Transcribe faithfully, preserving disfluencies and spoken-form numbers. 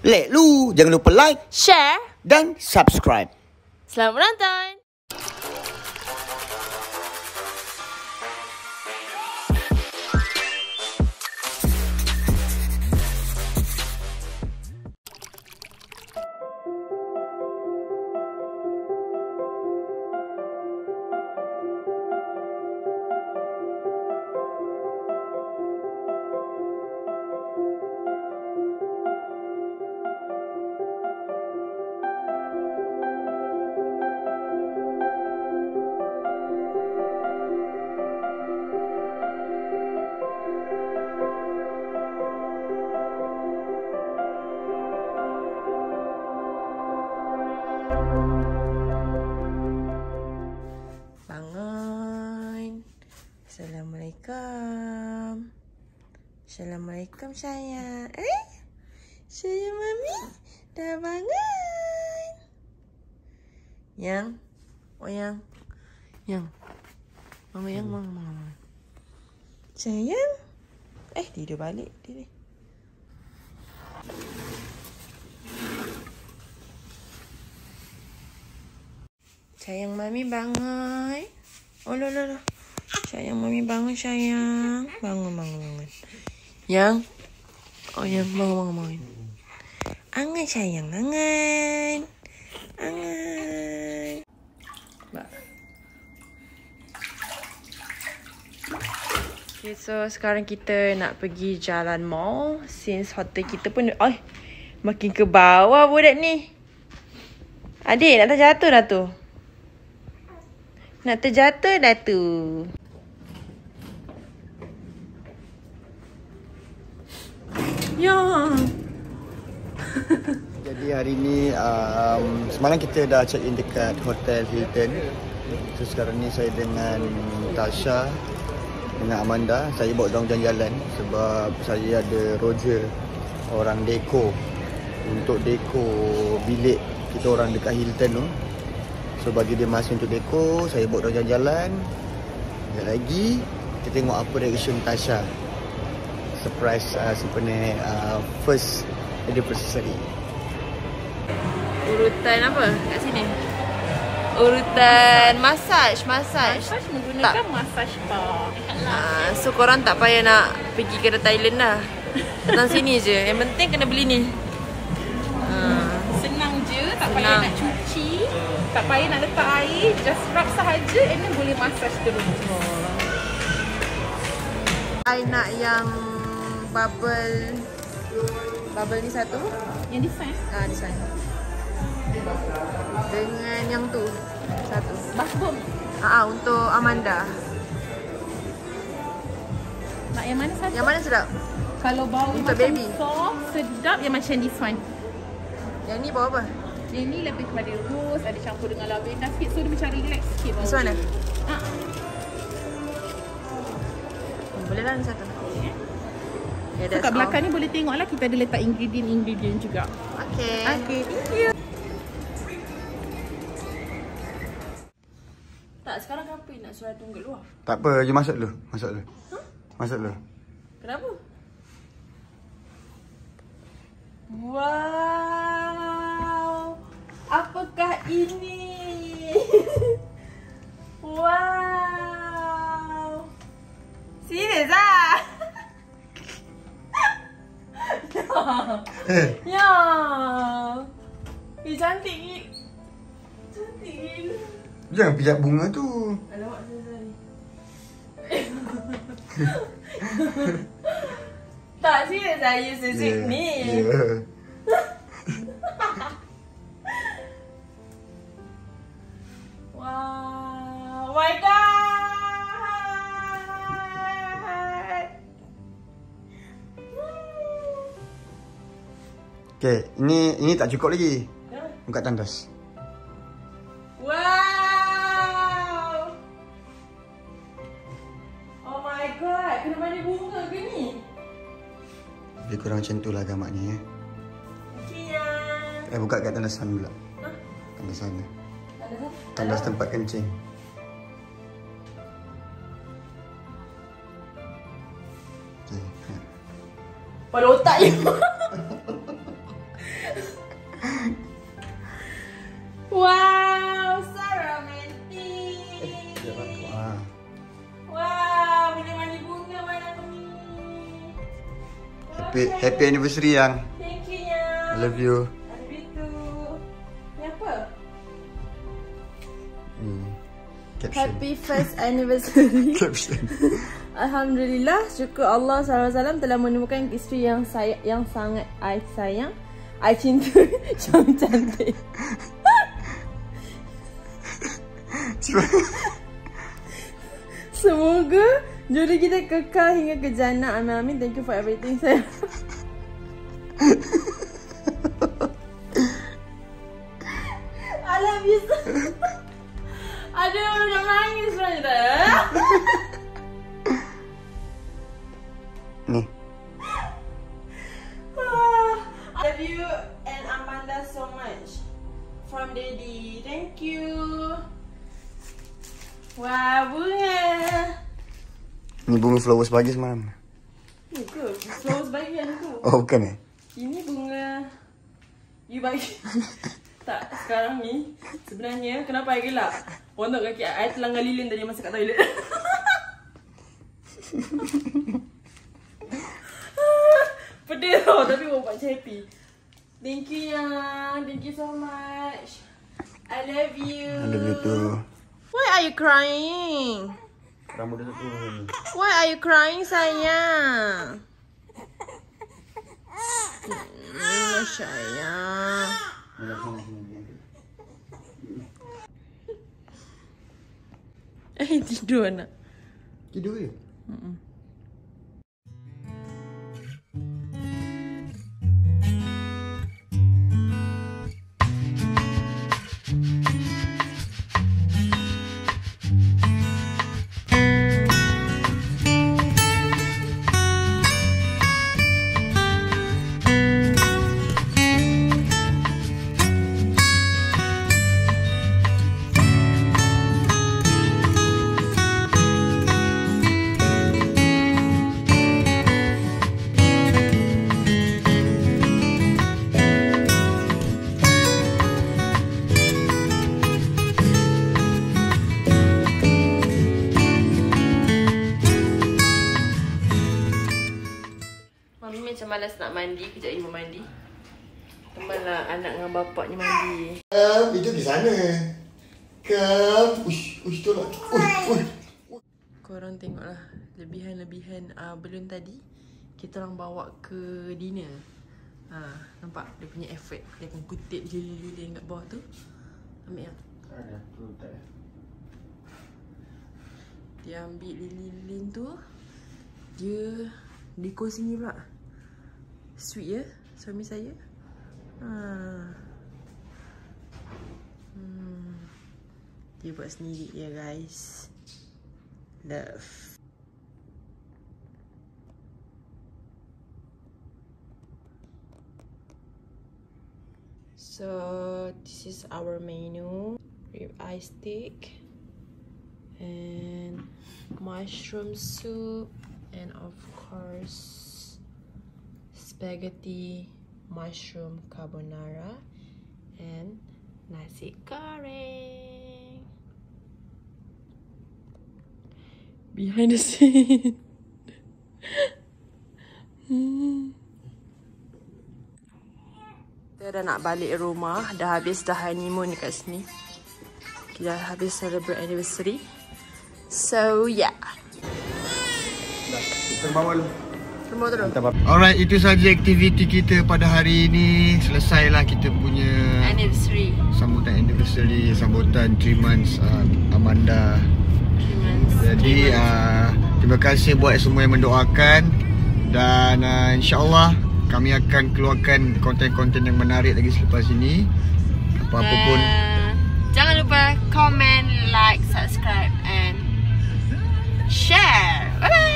Lek lu, jangan lupa like, share, dan subscribe. Selamat menonton! Bangun. Assalamualaikum. Assalamualaikum sayang. Eh? Sayang mami dah bangun. Yang? Oh yang? Yang? Mama yang mama mama. Sayang? Eh tidur balik dia. Sayang mami bangun. Oh lo lo lo. Sayang mami bangun sayang. Bangun bangun bangun. Yang. Oh yang bangun bangun bangun. Angan sayang angan. Angan. Ba. Okay, so sekarang kita nak pergi jalan mall. Since hotel kita pun oh, makin ke bawah budak ni. Adik nak terjatuh dah tu. Nak terjatuh dah tu. Ya. Jadi hari ni um, semalam kita dah check in dekat Hotel Hilton. So sekarang ni saya dengan Tasha dengan Amanda, saya bawa dorang jalan-jalan sebab saya ada Roger orang deko untuk deko bilik kita orang dekat Hilton tu. So bagi dia masa untuk deko, saya bawa dorang jalan-jalan. Sekejap lagi kita tengok apa reaction Tasha. Surprise uh, sebenarnya uh, first anniversary. Urutan apa kat sini? Urutan massage, massage. Massage menggunakan massage bar. Ah, so korang tak payah nak pergi ke Thailand dah. Datang sini je. Yang penting kena beli ni. Ah. Senang je, tak Senang. payah nak cuci, tak payah nak letak air, just rub sahaja and then boleh massage terus. I nak yang bubble bubble ni satu. Yang design Ah, design. Dengan yang tu satu. bath bomb. Ah, ah, untuk Amanda. Nak yang mana satu? Yang mana sedap? Kalau bau Untuk macam baby. soft, sedap yang macam this one. Yang ni bau apa? Yang ni lebih kepada rose, ada campur dengan lavender sikit, so dia macam relax sikit bau. This one eh? Ah. Oh, boleh lah ni satu. Okay. Yeah, So kat belakang ni boleh tengok lah kita ada letak ingredient-ingredient juga. Okay. Okay, thank you. Tak, sekarang kenapa nak suruh tunggu luar? Tak apa, you masuk dulu. Masuk dulu. Huh? Masuk dulu. Kenapa? Wow! Apakah ini? Wow! Serius lah? Ya! Ya! Eh, cantik ni. Cantik ni. Jangan pijak bunga tu. Alamak, sorry. Tak, serius saya sesik Yeah, ni. yeah. Wow, my god. Okay, ini ini tak cukup lagi. Buka tandas. Wow. Oh my god, kena mandi bunga ke ni? Lebih kurang macam tu lah gamaknya eh. Okay ya. Eh buka kat tandasan pula. Hah? Tandasan ni. Ada tak? Tandas tempat kencing. Okay. Pada otak je. Happy happy anniversary yang. Thank you yang. I love you. I love you too. Ni apa? Hmm. Caption. Happy first anniversary. Caption. Alhamdulillah, syukur Allah sallallahu alaihi wasallam telah menemukan isteri yang saya yang sangat I sayang, I cinta, yang cantik. Semoga jodoh kita kekal hingga ke jannah. Amin amin. Thank you for everything, sayang. I love you so. Ada orang nak nangis sebenarnya dah. Ni. I love you and Amanda so much. From Daddy. Thank you. Wah, bunga. Ni bunga flowers pagi semalam. Ni ke? Flowers bagian tu. Oh, bukan eh? Ini bunga you bagi. Tak, sekarang ni sebenarnya kenapa I gelap? Orang tak kaki I terlanggar lilin tadi masa kat toilet. Pedih tau, tapi orang buat macam happy. Thank you yang. Thank you so much. I love you. I love you too. Why are you crying? Rambut dia turun. Why are you crying, sayang? Hmm, sayang. Eh, tidur anak. Tidur ke? Mm-mm. Mami macam malas nak mandi, kejap lagi mau mandi. Temanlah anak dengan bapaknya mandi. Kam, itu di sana. Kam, ush, ush tolak. Ush, ush. Korang tengoklah lebihan-lebihan uh, belum tadi kita orang bawa ke dinner. Ha, nampak dia punya effort. Dia akan kutip lilin-lilin kat bawah tu. Ambil yang. Ada, tu tak. Dia ambil lilin-lilin tu. Dia dekor sini pula. Sweet ya suami saya. Ha. Hmm. Dia buat sendiri ya guys. Love. So this is our menu. Rib eye steak and mushroom soup and of course spaghetti mushroom carbonara and nasi goreng. Behind the scene. hmm. Kita dah nak balik rumah. Dah habis dah honeymoon dekat sini. Kita dah habis celebrate anniversary. So yeah. Dah, kita bawa Semua terus. Alright, itu saja aktiviti kita pada hari ini. Selesailah kita punya Anniversary. sambutan anniversary, sambutan three months uh, Amanda. three months. Jadi uh, terima kasih buat semua yang mendoakan. Dan uh, insyaAllah kami akan keluarkan konten-konten yang menarik lagi selepas ini. Apa-apa pun. Jangan lupa comment, like, subscribe and share. Bye bye.